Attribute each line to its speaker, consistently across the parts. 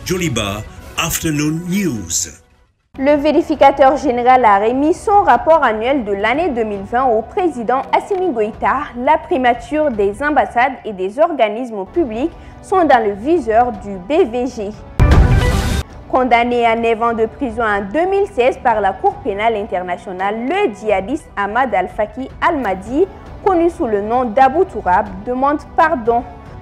Speaker 1: Joliba Afternoon News.
Speaker 2: Le vérificateur général a remis son rapport annuel de l'année 2020 au président Assimi Goïta. La primature des ambassades et des organismes publics sont dans le viseur du BVG. Condamné à 9 ans de prison en 2016 par la Cour pénale internationale, le djihadiste Ahmad Al-Faki Al-Mahdi, connu sous le nom d'Abou Tourab, demande pardon.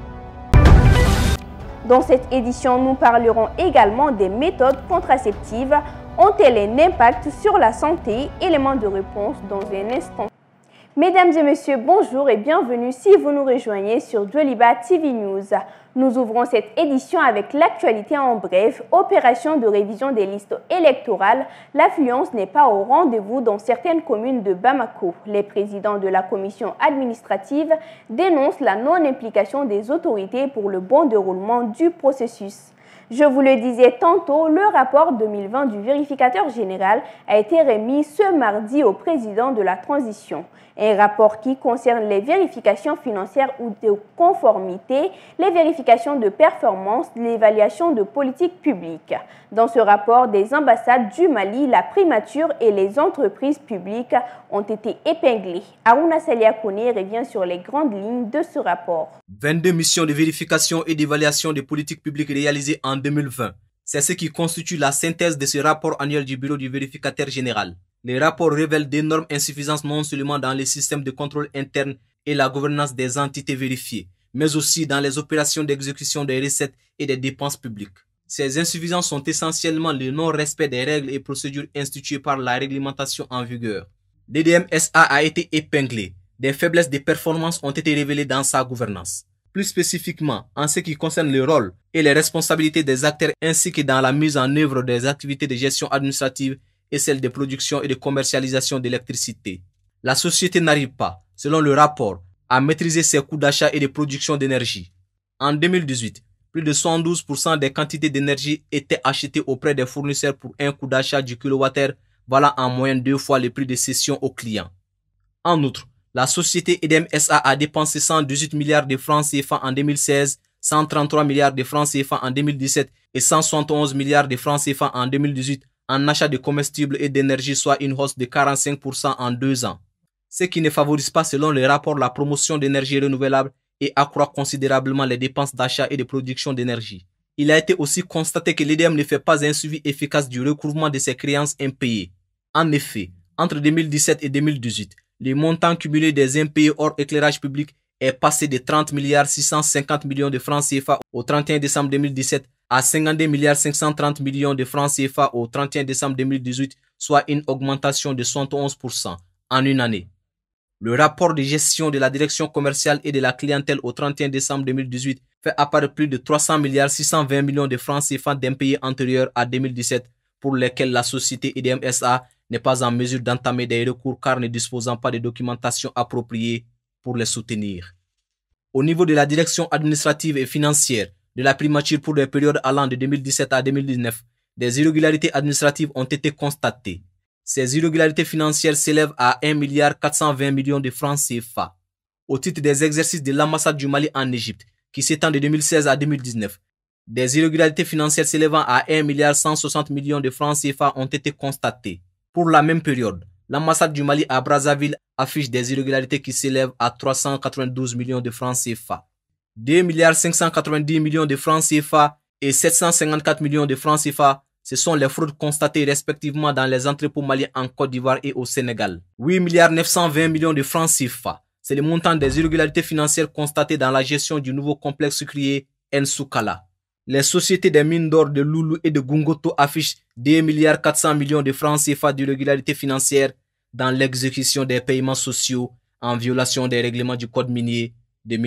Speaker 2: Dans cette édition, nous parlerons également des méthodes contraceptives. Ont-elles un impact sur la santé? Élément de réponse dans un instant. Mesdames et messieurs, bonjour et bienvenue si vous nous rejoignez sur Joliba TV News. Nous ouvrons cette édition avec l'actualité en bref. Opération de révision des listes électorales. L'affluence n'est pas au rendez-vous dans certaines communes de Bamako. Les présidents de la commission administrative dénoncent la non-implication des autorités pour le bon déroulement du processus. Je vous le disais tantôt, le rapport 2020 du vérificateur général a été remis ce mardi au président de la transition. Un rapport qui concerne les vérifications financières ou de conformité, les vérifications de performance, l'évaluation de politique publique. Dans ce rapport, des ambassades du Mali, la primature et les entreprises publiques ont été épinglées. Aruna Saliakone revient sur les grandes lignes de ce rapport.
Speaker 3: 22 missions de vérification et d'évaluation des politiques publiques réalisées en 2020. C'est ce qui constitue la synthèse de ce rapport annuel du bureau du vérificateur général. Les rapports révèlent d'énormes insuffisances non seulement dans les systèmes de contrôle interne et la gouvernance des entités vérifiées, mais aussi dans les opérations d'exécution des recettes et des dépenses publiques. Ces insuffisances sont essentiellement le non-respect des règles et procédures instituées par la réglementation en vigueur. L'EDM-SA a été épinglé. Des faiblesses de performance ont été révélées dans sa gouvernance. Plus spécifiquement, en ce qui concerne le rôle et les responsabilités des acteurs ainsi que dans la mise en œuvre des activités de gestion administrative et celles de production et de commercialisation d'électricité. La société n'arrive pas, selon le rapport, à maîtriser ses coûts d'achat et de production d'énergie. En 2018, plus de 72% des quantités d'énergie étaient achetées auprès des fournisseurs pour un coût d'achat du kilowattheure valant en moyenne 2 fois le prix de cession aux clients. En outre, la société EDM SA a dépensé 118 milliards de francs CFA en 2016, 133 milliards de francs CFA en 2017 et 171 milliards de francs CFA en 2018 en achat de comestibles et d'énergie, soit une hausse de 45% en 2 ans. Ce qui ne favorise pas, selon le rapport, la promotion d'énergie renouvelable et accroît considérablement les dépenses d'achat et de production d'énergie. Il a été aussi constaté que l'EDM ne fait pas un suivi efficace du recouvrement de ses créances impayées. En effet, entre 2017 et 2018, le montant cumulé des impayés hors éclairage public est passé de 30 milliards 650 millions de francs CFA au 31 décembre 2017 à 52 milliards 530 millions de francs CFA au 31 décembre 2018, soit une augmentation de 71% en une année. Le rapport de gestion de la direction commerciale et de la clientèle au 31 décembre 2018 fait apparaître plus de 300 milliards 620 millions de francs CFA d'impayés antérieurs à 2017 pour lesquels la société EDM SA n'est pas en mesure d'entamer des recours car ne disposant pas de documentation appropriée pour les soutenir. Au niveau de la direction administrative et financière de la primature pour les périodes allant de 2017 à 2019, des irrégularités administratives ont été constatées. Ces irrégularités financières s'élèvent à 1 milliard 420 millions de francs CFA. Au titre des exercices de l'ambassade du Mali en Égypte, qui s'étend de 2016 à 2019, des irrégularités financières s'élevant à 1 milliard 160 millions de francs CFA ont été constatées. Pour la même période, l'ambassade du Mali à Brazzaville affiche des irrégularités qui s'élèvent à 392 millions de francs CFA. 2 milliards 590 millions de francs CFA et 754 millions de francs CFA, ce sont les fraudes constatées respectivement dans les entrepôts maliens en Côte d'Ivoire et au Sénégal. 8 milliards 920 millions de francs CFA, c'est le montant des irrégularités financières constatées dans la gestion du nouveau complexe sucrier Nsoukala. Les sociétés des mines d'or de Loulou et de Gungoto affichent 2 milliards 400 millions de francs CFA d'irrégularités financières dans l'exécution des paiements sociaux en violation des règlements du Code minier de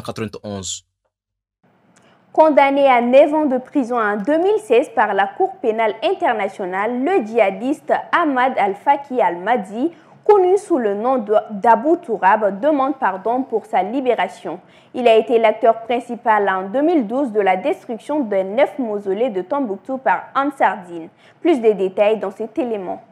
Speaker 3: 1991.
Speaker 2: Condamné à 9 ans de prison en 2016 par la Cour pénale internationale, le djihadiste Ahmad Al-Faki Al-Mahdi, connu sous le nom d'Abou Tourab, demande pardon pour sa libération. Il a été l'acteur principal en 2012 de la destruction des 9 mausolées de Tombouctou par Ansar Dine. Plus de détails dans cet élément.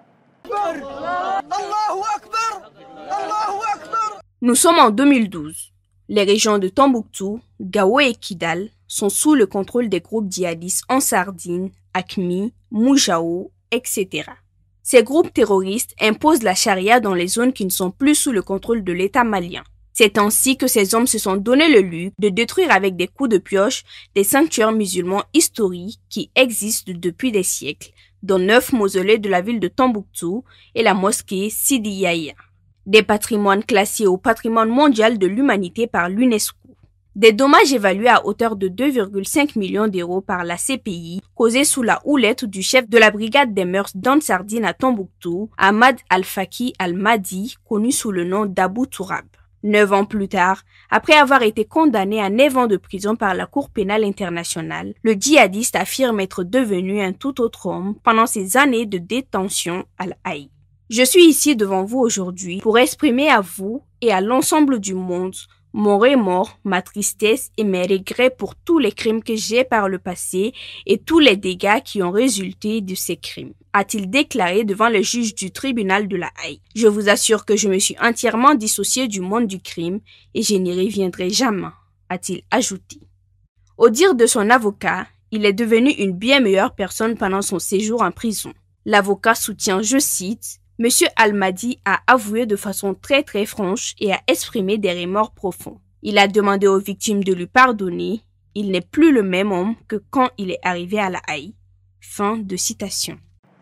Speaker 4: Nous sommes en 2012. Les régions de Tombouctou, Gao et Kidal
Speaker 2: sont sous le contrôle des groupes djihadistes Ansar-Dine, AQMI, Moujao, etc. Ces groupes terroristes imposent la charia dans les zones qui ne sont plus sous le contrôle de l'État malien. C'est ainsi que ces hommes se sont donné le luxe de détruire avec des coups de pioche des sanctuaires musulmans historiques qui existent depuis des siècles, dont 9 mausolées de la ville de Tombouctou et la mosquée Sidi Yahya. Des patrimoines classés au patrimoine mondial de l'humanité par l'UNESCO. Des dommages évalués à hauteur de 2,5 millions d'euros par la CPI, causés sous la houlette du chef de la brigade des mœurs d'Ansar-Dine à Tombouctou, Ahmad Al-Faki Al-Mahdi, connu sous le nom d'Abou Tourab. 9 ans plus tard, après avoir été condamné à 9 ans de prison par la Cour pénale internationale, le djihadiste affirme être devenu un tout autre homme pendant ses années de détention à l'Haï. Je suis ici devant vous aujourd'hui pour exprimer à vous et à l'ensemble du monde mon remords, ma tristesse et mes regrets pour tous les crimes que j'ai par le passé et tous les dégâts qui ont résulté de ces crimes, a-t-il déclaré devant le juge du tribunal de la Haye. Je vous assure que je me suis entièrement dissocié du monde du crime et je n'y reviendrai jamais, a-t-il ajouté. Au dire de son avocat, il est devenu une bien meilleure personne pendant son séjour en prison. L'avocat soutient, je cite, « Monsieur Al-Mahdi a avoué de façon très franche et a exprimé des remords profonds. Il a demandé aux victimes de lui pardonner. Il n'est plus le même homme que quand il est arrivé à la Haye. » Fin de citation.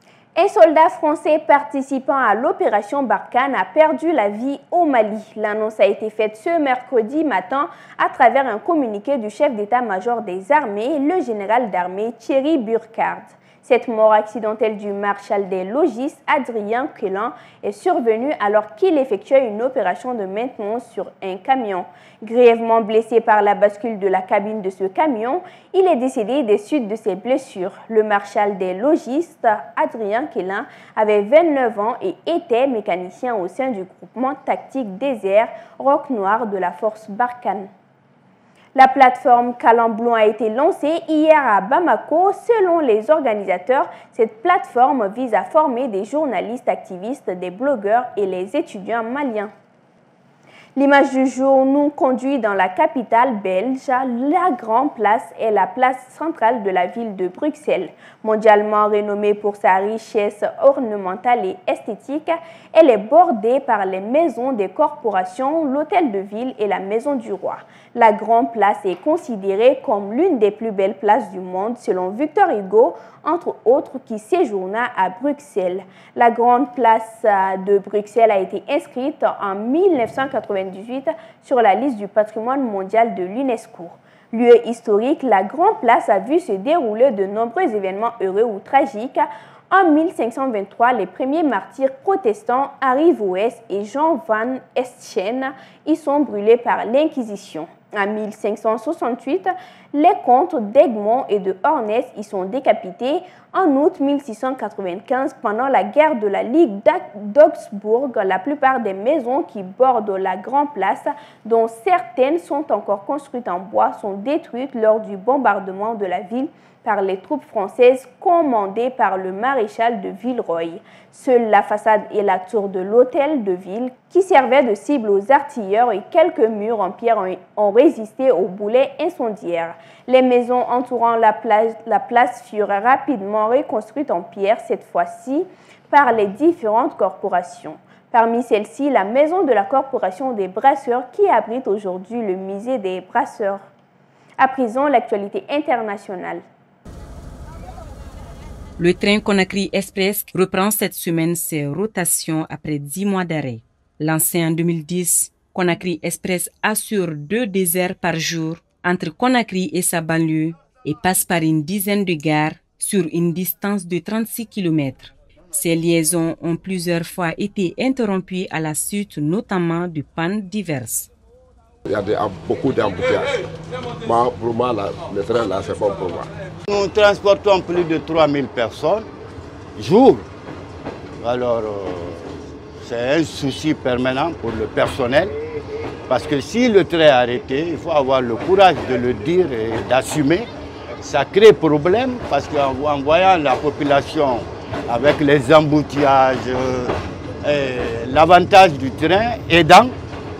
Speaker 4: Un soldat français participant à l'opération Barkhane a perdu la vie au Mali. L'annonce a été faite ce mercredi matin à travers un communiqué du chef d'état-major des armées, le général d'armée Thierry Burkhardt. Cette mort accidentelle du maréchal des logis, Adrien Quelin, est survenue alors qu'il effectuait une opération de maintenance sur un camion. Grièvement blessé par la bascule de la cabine de ce camion, il est décédé des suites de ses blessures. Le maréchal des logistes, Adrien Quelin, avait 29 ans et était mécanicien au sein du groupement tactique désert Roc Noir de la force Barkhane. La plateforme Calamblon a été lancée hier à Bamako. Selon les organisateurs, cette plateforme vise à former des journalistes activistes, des blogueurs et les étudiants maliens. L'image du jour nous conduit dans la capitale belge. La Grande Place est la place centrale de la ville de Bruxelles. Mondialement renommée pour sa richesse ornementale et esthétique, elle est bordée par les maisons des corporations, l'hôtel de ville et la maison du roi. La Grande Place est considérée comme l'une des plus belles places du monde selon Victor Hugo, entre autres, qui séjourna à Bruxelles. La Grande Place de Bruxelles a été inscrite en 1998 sur la liste du patrimoine mondial de l'UNESCO. Lieu historique, la Grande Place a vu se dérouler de nombreux événements heureux ou tragiques. En 1523, les premiers martyrs protestants arrivent au Ouest et Jean van Eschen y sont brûlés par l'Inquisition. En 1568, les comtes d'Egmont et de Hornès y sont décapités. En août 1695, pendant la guerre de la Ligue d'Augsbourg, la plupart des maisons qui bordent la Grande Place, dont certaines sont encore construites en bois, sont détruites lors du bombardement de la ville par les troupes françaises commandées par le maréchal de Villeroy. Seule la façade et la tour de l'hôtel de ville, qui servait de cible aux artilleurs, et quelques murs en pierre ont résisté aux boulets incendiaires. Les maisons entourant la place furent rapidement reconstruites en pierre, cette fois-ci par les différentes corporations. Parmi celles-ci, la maison de la Corporation des Brasseurs qui abrite aujourd'hui le musée des Brasseurs. À présent, l'actualité internationale.
Speaker 5: Le train Conakry Express reprend cette semaine ses rotations après 10 mois d'arrêt. Lancé en 2010, Conakry Express assure 2 déserts par jour entre Conakry et sa banlieue et passe par une dizaine de gares sur une distance de 36 km. Ces liaisons ont plusieurs fois été interrompues à la suite notamment de pannes diverses.
Speaker 6: Il y a beaucoup d'embouteillages. Pour moi, le train là, c'est bon pour moi.
Speaker 7: Nous transportons plus de 3000 personnes jour. Alors, c'est un souci permanent pour le personnel. Parce que si le train est arrêté, il faut avoir le courage de le dire et d'assumer. Ça crée problème parce qu'en voyant la population avec les embouteillages, l'avantage du train aidant,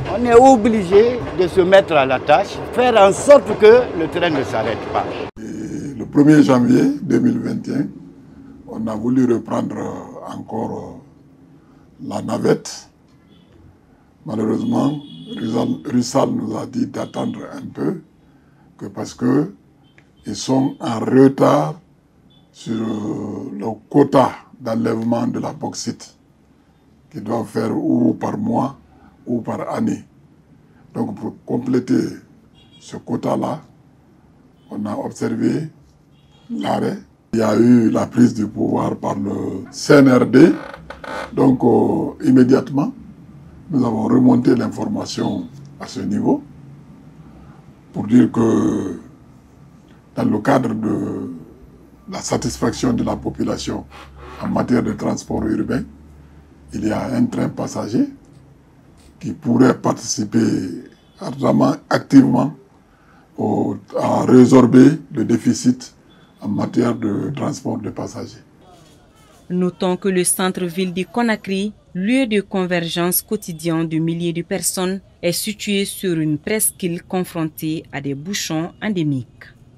Speaker 7: On est obligé de se mettre à la tâche, faire en sorte que le train ne s'arrête pas.
Speaker 8: Et le 1er janvier 2021, on a voulu reprendre encore la navette. Malheureusement, Rusal nous a dit d'attendre un peu, parce qu'ils sont en retard sur le quota d'enlèvement de la bauxite qu'ils doivent faire ou par mois ou par année. Donc pour compléter ce quota-là, on a observé l'arrêt. Il y a eu la prise du pouvoir par le CNRD. Donc immédiatement, nous avons remonté l'information à ce niveau pour dire que dans le cadre de la satisfaction de la population en matière de transport urbain, il y a un train passager qui pourrait participer activement à résorber le déficit en matière de transport de passagers.
Speaker 5: Notons que le centre-ville de Conakry, lieu de convergence quotidien de milliers de personnes, est situé sur une presqu'île confrontée à des bouchons endémiques.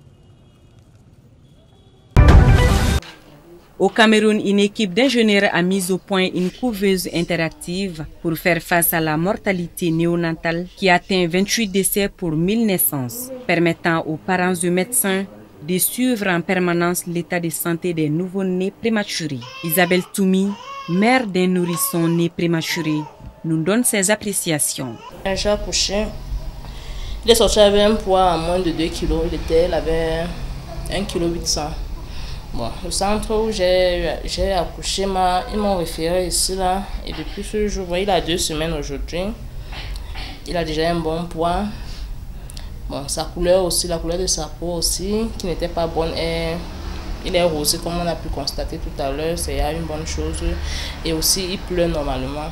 Speaker 5: Au Cameroun, une équipe d'ingénieurs a mis au point une couveuse interactive pour faire face à la mortalité néonatale qui atteint 28 décès pour 1000 naissances, permettant aux parents et médecins de suivre en permanence l'état de santé des nouveau-nés prématurés. Isabelle Toumi, mère d'un nourrisson né prématuré, nous donne ses appréciations.
Speaker 9: J'ai accouché, il est sorti avec un poids à moins de 2 kg, il avait 1,8 kg. Bon, le centre où j'ai accouché, ils m'ont référé ici là, et depuis ce jour, il a 2 semaines aujourd'hui, il a déjà un bon poids. Bon, sa couleur aussi, la couleur de sa peau aussi, qui n'était pas bonne, il est rosé comme on a pu constater tout à l'heure, c'est une bonne chose. Et aussi, il pleut normalement.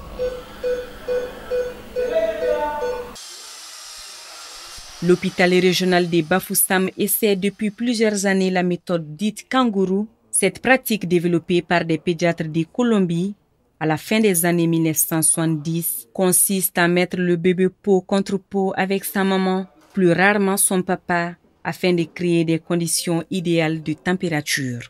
Speaker 5: L'hôpital régional de Bafoussam essaie depuis plusieurs années la méthode dite kangourou. Cette pratique développée par des pédiatres de Colombie à la fin des années 1970 consiste à mettre le bébé peau contre peau avec sa maman, plus rarement son papa, afin de créer des conditions idéales de température.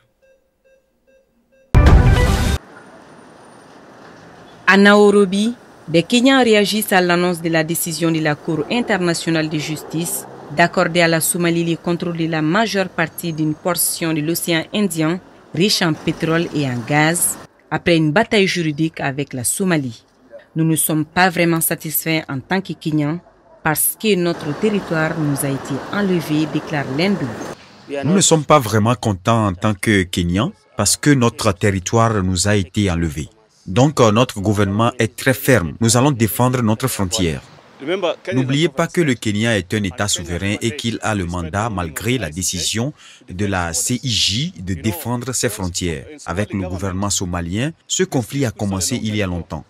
Speaker 5: À Nairobi, des Kenyans réagissent à l'annonce de la décision de la Cour internationale de justice d'accorder à la Somalie le contrôle de la majeure partie d'une portion de l'océan Indien, riche en pétrole et en gaz, après une bataille juridique avec la Somalie. Nous ne sommes pas vraiment satisfaits en tant que Kenyans parce que notre territoire nous a été enlevé, déclare l'un d'eux.
Speaker 10: Nous ne sommes pas vraiment contents en tant que Kenyans parce que notre territoire nous a été enlevé. Donc notre gouvernement est très ferme. Nous allons défendre notre frontière. N'oubliez pas que le Kenya est un État souverain et qu'il a le mandat, malgré la décision de la CIJ, de défendre ses frontières. Avec le gouvernement somalien, ce conflit a commencé il y a longtemps.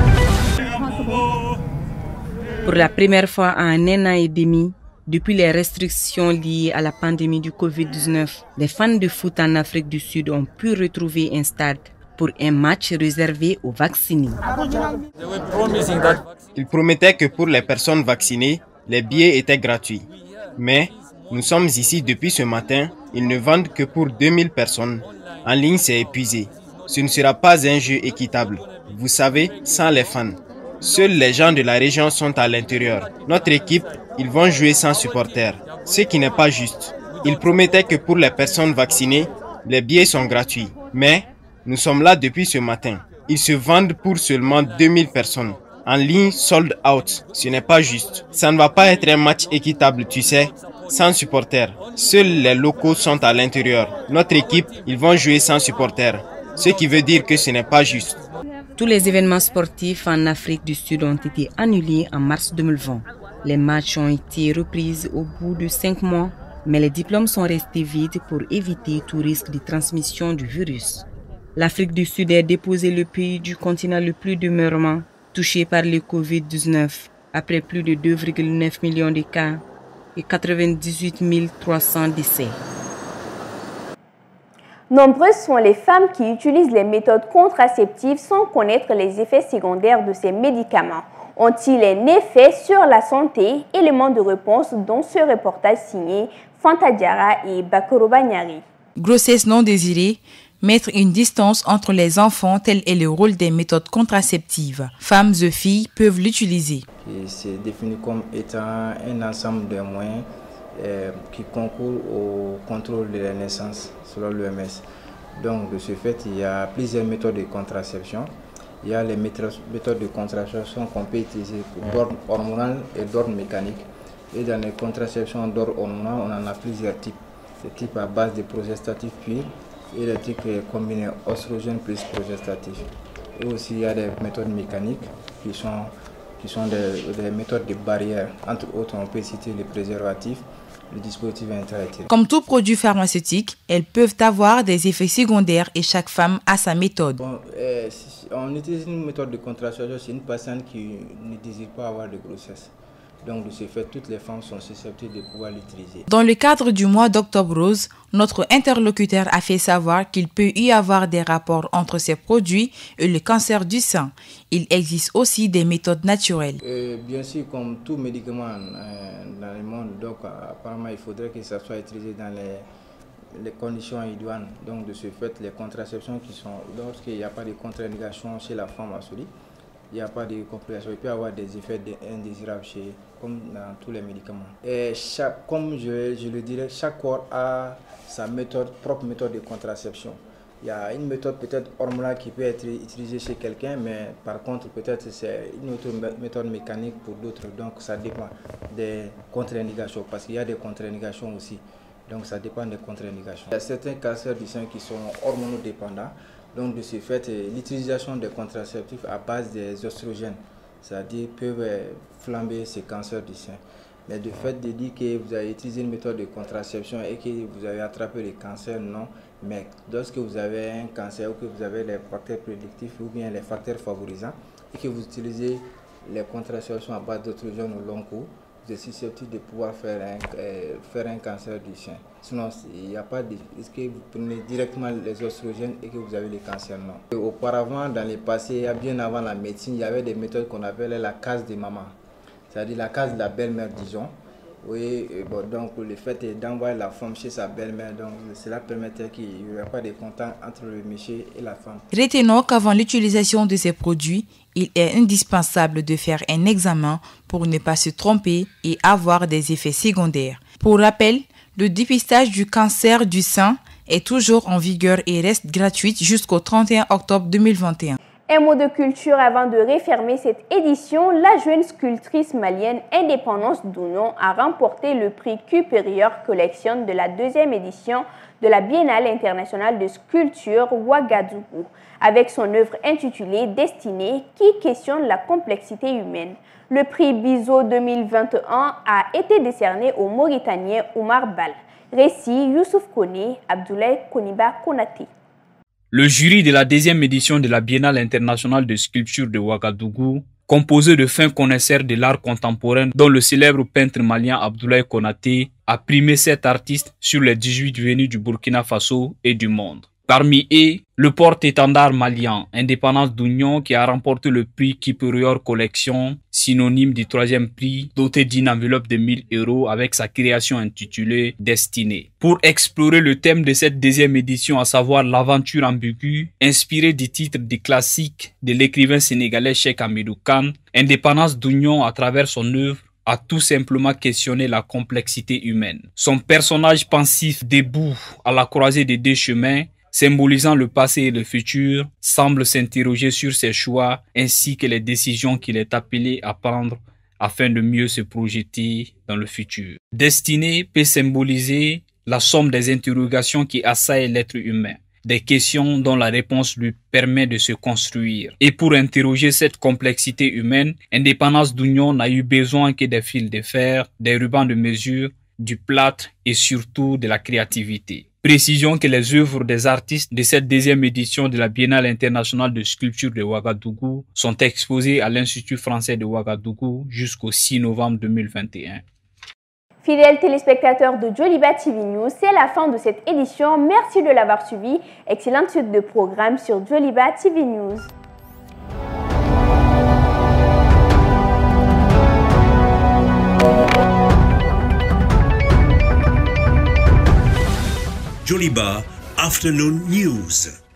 Speaker 5: Pour la première fois en un an et demi, depuis les restrictions liées à la pandémie du Covid-19, les fans de foot en Afrique du Sud ont pu retrouver un stade pour un match réservé aux vaccinés.
Speaker 11: Ils promettaient que pour les personnes vaccinées, les billets étaient gratuits. Mais nous sommes ici depuis ce matin, ils ne vendent que pour 2000 personnes. En ligne, c'est épuisé. Ce ne sera pas un jeu équitable. Vous savez, sans les fans. Seuls les gens de la région sont à l'intérieur. Notre équipe, ils vont jouer sans supporters, ce qui n'est pas juste. Ils promettaient que pour les personnes vaccinées, les billets sont gratuits. Mais nous sommes là depuis ce matin. Ils se vendent pour seulement 2000 personnes. En ligne, sold out. Ce n'est pas juste. Ça ne va pas être un match équitable, tu sais, sans supporters. Seuls les locaux sont à l'intérieur. Notre équipe, ils vont jouer sans supporters. Ce qui veut dire que ce n'est pas juste.
Speaker 5: Tous les événements sportifs en Afrique du Sud ont été annulés en mars 2020. Les matchs ont été repris au bout de 5 mois, mais les diplômes sont restés vides pour éviter tout risque de transmission du virus. L'Afrique du Sud est déposé le pays du continent le plus demeurant touché par le Covid-19, après plus de 2,9 millions de cas et 98 300 décès.
Speaker 2: Nombreuses sont les femmes qui utilisent les méthodes contraceptives sans connaître les effets secondaires de ces médicaments.
Speaker 4: Ont-ils un effet sur la santé? Élément de réponse dans ce reportage signé Fanta Diarra et Bakoro Banyari.
Speaker 12: Grossesse non désirée, mettre une distance entre les enfants, tel est le rôle des méthodes contraceptives. Femmes et filles peuvent l'utiliser.
Speaker 13: C'est défini comme étant un ensemble de moyens qui concourent au contrôle de la naissance selon l'OMS. Donc de ce fait, il y a plusieurs méthodes de contraception. Il y a les méthodes de contraception qu'on peut utiliser d'ordre hormonal et d'ordre mécanique. Et dans les contraceptions d'ordre hormonal, on en a plusieurs types. Des types à base de progestatifs purs et des types combinés oestrogènes plus progestatifs. Et aussi il y a des méthodes mécaniques qui sont des méthodes de barrière. Entre autres, on peut citer les préservatifs, le dispositif intra-utérin.
Speaker 12: Comme tout produit pharmaceutique, elles peuvent avoir des effets secondaires et chaque femme a sa méthode.
Speaker 13: Bon, on utilise une méthode de contraception chez une patiente qui ne désire pas avoir de grossesse. Donc de ce fait, toutes les femmes sont susceptibles de pouvoir l'utiliser.
Speaker 12: Dans le cadre du mois d'Octobre Rose, notre interlocuteur a fait savoir qu'il peut y avoir des rapports entre ces produits et le cancer du sein. Il existe aussi des méthodes naturelles.
Speaker 13: Bien sûr, comme tout médicament dans le monde, donc apparemment il faudrait que ça soit utilisé dans les conditions idoines. Donc de ce fait, les contraceptions qui sont, lorsqu'il n'y a pas de contre-indication chez la femme absolue, il n'y a pas de complications. Il peut y avoir des effets indésirables comme dans tous les médicaments. Et comme je le dirais, chaque corps a sa propre méthode de contraception. Il y a une méthode peut-être hormonale qui peut être utilisée chez quelqu'un, mais par contre peut-être c'est une autre méthode mécanique pour d'autres. Donc ça dépend des contre-indications, parce qu'il y a des contre-indications aussi. Donc ça dépend des contre-indications. Il y a certains cancers du sein qui sont hormonodépendants. Donc de ce fait, l'utilisation des contraceptifs à base des oestrogènes, c'est-à-dire peuvent flamber ces cancers du sein. Mais de fait de dire que vous avez utilisé une méthode de contraception et que vous avez attrapé le cancer, non. Mais lorsque vous avez un cancer ou que vous avez les facteurs prédictifs ou bien les facteurs favorisants et que vous utilisez les contraceptions à base d'oestrogènes au long cours, vous êtes susceptible de pouvoir faire un cancer du sein. Sinon, il n'y a pas de risque que vous prenez directement les oestrogènes et que vous avez le cancer, non. Auparavant, dans le passé, bien avant la médecine, il y avait des méthodes qu'on appelait la case de maman. C'est-à-dire la case de la belle-mère, disons. Oui, bon, donc le fait d'envoyer la femme chez sa belle-mère, donc cela permettait qu'il n'y aurait pas de contact entre le monsieur et la femme.
Speaker 12: Retenons qu'avant l'utilisation de ces produits, il est indispensable de faire un examen pour ne pas se tromper et avoir des effets secondaires. Pour rappel, le dépistage du cancer du sein est toujours en vigueur et reste gratuit jusqu'au 31 octobre 2021.
Speaker 4: Un mot de culture avant de refermer cette édition. La jeune sculptrice malienne Indépendance Dounon a remporté le prix Supérieur Collection de la 2e édition de la Biennale internationale de sculpture Ouagadougou, avec son œuvre intitulée Destinée qui questionne la complexité humaine. Le prix Bizo 2021 a été décerné au Mauritanien Oumar Bal. Récit Youssouf Kone, Abdoulaye Koniba Konate.
Speaker 14: Le jury de la 2e édition de la Biennale internationale de sculpture de Ouagadougou, composé de fins connaisseurs de l'art contemporain dont le célèbre peintre malien Abdoulaye Konaté, a primé 7 artistes sur les 18 venus du Burkina Faso et du monde. Parmi eux, le porte-étendard malien Indépendance Dounon qui a remporté le prix Supérieur Collection, synonyme du 3e prix, doté d'une enveloppe de 1000 € avec sa création intitulée Destinée. Pour explorer le thème de cette 2e édition, à savoir l'aventure ambiguë, inspirée du titre du classique de l'écrivain sénégalais Cheikh Hamidou Kane, Indépendance Dounon, à travers son œuvre, a tout simplement questionné la complexité humaine. Son personnage pensif debout à la croisée des 2 chemins, symbolisant le passé et le futur, semble s'interroger sur ses choix ainsi que les décisions qu'il est appelé à prendre afin de mieux se projeter dans le futur. Destinée peut symboliser la somme des interrogations qui assaillent l'être humain, des questions dont la réponse lui permet de se construire. Et pour interroger cette complexité humaine, Indépendance Dounon n'a eu besoin que des fils de fer, des rubans de mesure, du plâtre et surtout de la créativité. Précision que les œuvres des artistes de cette 2e édition de la Biennale internationale de sculpture de Ouagadougou sont exposées à l'Institut français de Ouagadougou jusqu'au 6 novembre 2021.
Speaker 4: Fidèles téléspectateurs de Djoliba TV News, c'est la fin de cette édition. Merci de l'avoir suivi. Excellente suite de programmes sur Djoliba TV News.
Speaker 1: Joliba Afternoon News.